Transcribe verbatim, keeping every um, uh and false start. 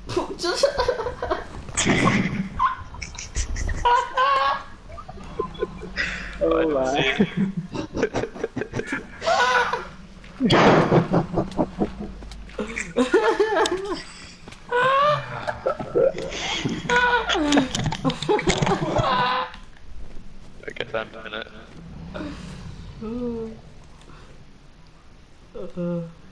就是。 Oh my. I guess I'm in it. Uh, uh.